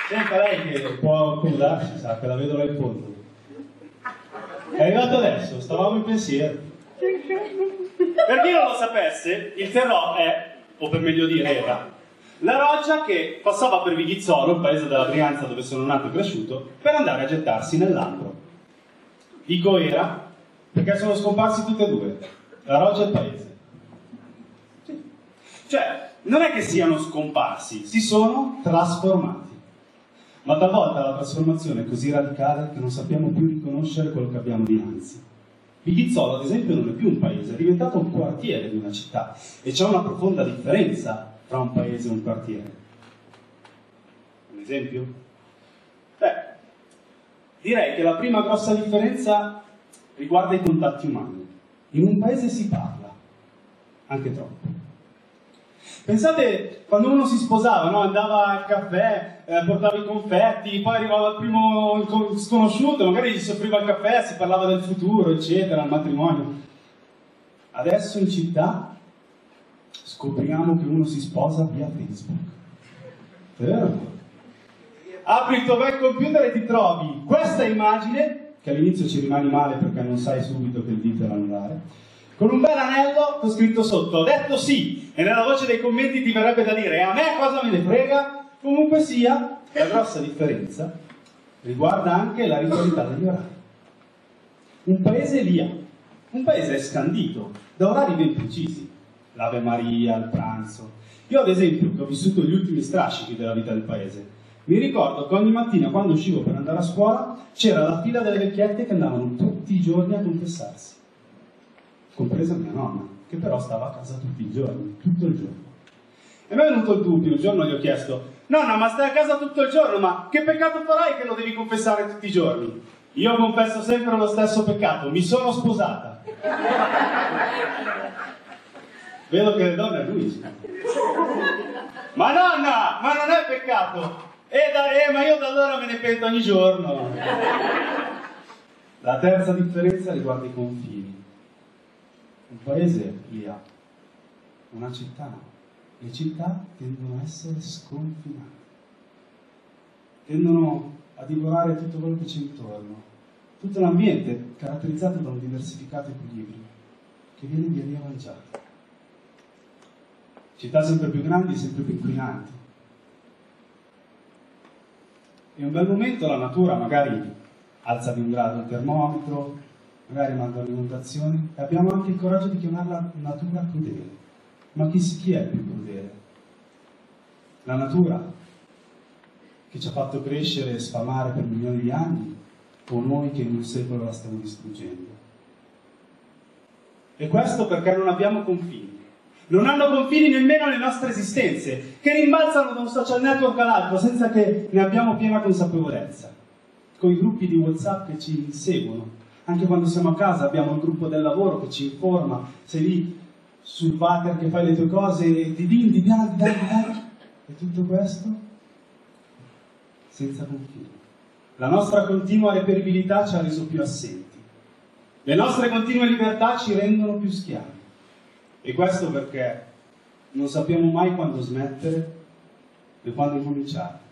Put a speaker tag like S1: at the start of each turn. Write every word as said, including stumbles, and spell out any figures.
S1: Senta lei che può accomodarsi, sa che la vedo là in fondo. È arrivato adesso, stavamo in pensiero.
S2: Per chi non lo sapesse, il Terrò è, o per meglio dire era, la roccia che passava per Vighizzolo, il paese della Brianza dove sono nato e cresciuto, per andare a gettarsi nell'Ambro. Dico era perché sono scomparsi tutte e due, la roccia e il paese. Sì. Cioè, non è che siano scomparsi, si sono trasformati. Ma talvolta la trasformazione è così radicale che non sappiamo più riconoscere quello che abbiamo dinanzi. Vighizzolo, ad esempio, non è più un paese, è diventato un quartiere di una città e c'è una profonda differenza tra un paese e un quartiere. Un esempio? Beh, direi che la prima grossa differenza riguarda i contatti umani. In un paese si parla, anche troppo. Pensate quando uno si sposava, no? Andava al caffè, eh, portava i confetti, poi arrivava il primo sconosciuto, magari gli si offriva il caffè, si parlava del futuro, eccetera, il matrimonio. Adesso in città scopriamo che uno si sposa via Facebook. Vero? Apri il tuo bel computer e ti trovi questa immagine, che all'inizio ci rimani male perché non sai subito che il dito è l'anulare, con un bel anello con scritto sotto, ho detto sì, e nella voce dei commenti ti verrebbe da dire, e a me cosa me ne frega? Comunque sia, la grossa differenza riguarda anche la ritualità degli orari. Un paese via, un paese è scandito da orari ben precisi, l'Ave Maria, il pranzo. Io ad esempio, che ho vissuto gli ultimi strascichi della vita del paese, mi ricordo che ogni mattina quando uscivo per andare a scuola c'era la fila delle vecchiette che andavano tutti i giorni a confessarsi, compresa mia nonna, che però stava a casa tutti i giorni, tutto il giorno. E mi è venuto il dubbio, un giorno gli ho chiesto, nonna, ma stai a casa tutto il giorno, ma che peccato farai che lo devi confessare tutti i giorni? Io confesso sempre lo stesso peccato, mi sono sposata. Vedo che le donne annuiscono. Ma nonna, ma non è peccato! Eh, da, eh, ma io da allora me ne pento ogni giorno. La terza differenza riguarda i confini. Un paese li ha, una città no. Le città tendono a essere sconfinate, tendono a divorare tutto quello che c'è intorno, tutto l'ambiente caratterizzato da un diversificato equilibrio che viene via via mangiato. Città sempre più grandi e sempre più inquinanti. In un bel momento la natura magari alza di un grado il termometro, magari manda un'inondazione, e abbiamo anche il coraggio di chiamarla natura crudele. Ma chi, chi è più crudele? La natura, che ci ha fatto crescere e sfamare per milioni di anni, o noi che in un secolo la stiamo distruggendo? E questo perché non abbiamo confini. Non hanno confini nemmeno le nostre esistenze, che rimbalzano da un social network all'altro senza che ne abbiamo piena consapevolezza. Con i gruppi di WhatsApp che ci inseguono. Anche quando siamo a casa abbiamo il gruppo del lavoro che ci informa, sei lì sul water che fai le tue cose e ti din, di dan, di dan, di dan. E tutto questo senza confini. La nostra continua reperibilità ci ha reso più assenti. Le nostre continue libertà ci rendono più schiavi. E questo perché non sappiamo mai quando smettere e quando incominciare.